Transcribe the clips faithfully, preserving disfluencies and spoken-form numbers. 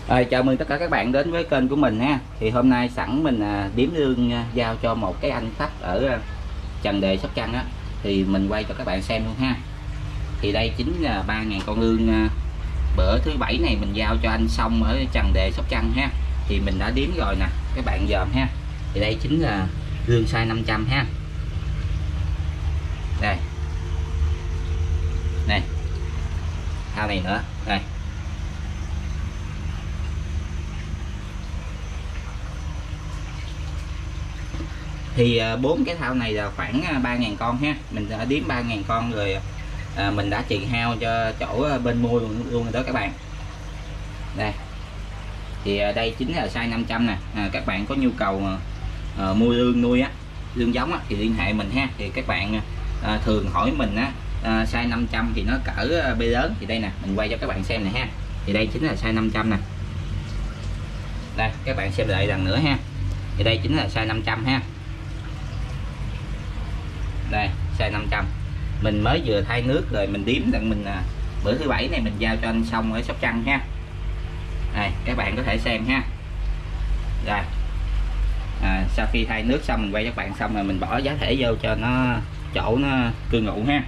À, chào mừng tất cả các bạn đến với kênh của mình ha. Thì hôm nay sẵn mình à, điếm lương à, giao cho một cái anh khách ở à, Trần Đề Sóc Trăng á, thì mình quay cho các bạn xem luôn ha. Thì đây chính là ba ngàn con lương à, bữa thứ bảy này mình giao cho anh xong ở Trần Đề Sóc Trăng ha. Thì mình đã điếm rồi nè các bạn dòm ha. Thì đây chính là lương size năm trăm ha. Đây này, thao này nữa đây. Thì bốn cái thao này là khoảng ba ngàn con ha. Mình đã điếm ba ngàn con rồi, à, mình đã trì hao cho chỗ bên mua luôn, luôn rồi đó các bạn. Đây thì đây chính là size năm trăm nè. À, các bạn có nhu cầu à, mua lương nuôi á, lương giống á, thì liên hệ mình ha. Thì các bạn à, thường hỏi mình á, à, size năm trăm thì nó cỡ bê lớn, thì đây nè mình quay cho các bạn xem này ha. Thì đây chính là size năm trăm nè. Đây các bạn xem lại lần nữa ha. Thì đây chính là size năm trăm ha. Đây size năm trăm, mình mới vừa thay nước rồi mình điếm đặng mình à, bữa thứ bảy này mình giao cho anh xong ở Sóc Trăng ha. Đây các bạn có thể xem ha. Rồi à, sau khi thay nước xong mình quay các bạn xong rồi mình bỏ giá thể vô cho nó chỗ nó cư ngụ ha.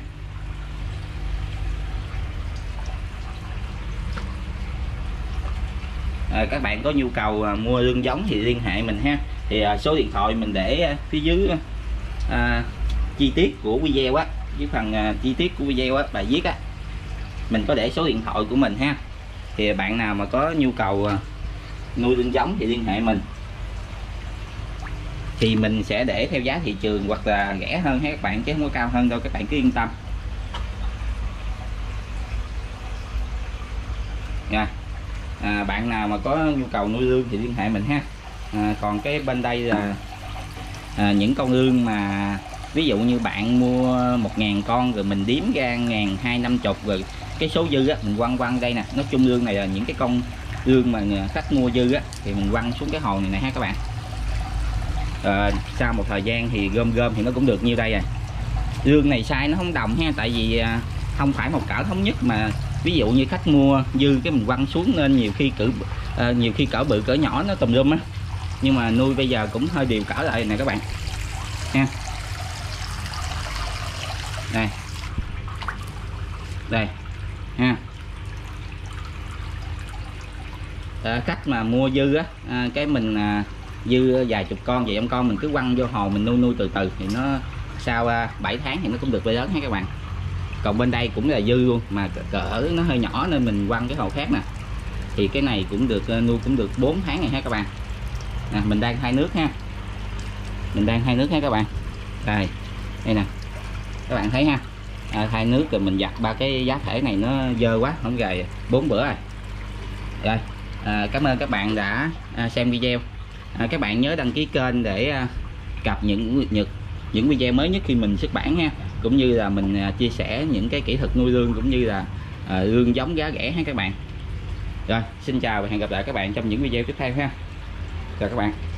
À, các bạn có nhu cầu à, mua lương giống thì liên hệ mình ha. Thì à, số điện thoại mình để à, phía dưới à, chi tiết của video á, với phần à, chi tiết của video á, bài viết á, mình có để số điện thoại của mình ha. Thì bạn nào mà có nhu cầu à, nuôi lương giống thì liên hệ mình, thì mình sẽ để theo giá thị trường hoặc là rẻ hơn ha các bạn, chứ không có cao hơn đâu, các bạn cứ yên tâm nha. À, bạn nào mà có nhu cầu nuôi lương thì liên hệ mình ha. À, còn cái bên đây là à, những con lương mà ví dụ như bạn mua một ngàn con rồi mình điếm ra ngàn hai năm chục rồi cái số dư á mình quăng quăng đây nè. Nói chung lương này là những cái con lương mà khách mua dư á thì mình quăng xuống cái hồ này này ha các bạn. À, sau một thời gian thì gom gom thì nó cũng được nhiêu đây rồi. Lương này size nó không đồng ha, tại vì à, không phải một cỡ thống nhất, mà ví dụ như khách mua dư cái mình quăng xuống, nên nhiều khi cỡ à, nhiều khi cỡ bự cỡ nhỏ nó tùm lum á. Nhưng mà nuôi bây giờ cũng hơi điều cỡ lại nè các bạn nha. Đây đây ha. À, khách mà mua dư á, à, cái mình à, dư vài chục con vậy, ông con mình cứ quăng vô hồ mình nuôi nuôi từ từ thì nó sau à, bảy tháng thì nó cũng được bê lớn ha các bạn. Còn bên đây cũng là dư luôn, mà cỡ nó hơi nhỏ nên mình quăng cái hồ khác nè, thì cái này cũng được nuôi cũng được bốn tháng này ha các bạn. À, mình đang thay nước ha, mình đang thay nước ha các bạn. Đây đây nè các bạn thấy ha. À, thay nước rồi mình giặt ba cái giá thể này nó dơ quá, không gầy bốn bữa rồi. Rồi à, cảm ơn các bạn đã à, xem video. À, các bạn nhớ đăng ký kênh để à, cập những nhật những video mới nhất khi mình xuất bản ha, cũng như là mình à, chia sẻ những cái kỹ thuật nuôi lương cũng như là à, lương giống giá rẻ ha các bạn. Rồi xin chào và hẹn gặp lại các bạn trong những video tiếp theo ha. Chào các bạn.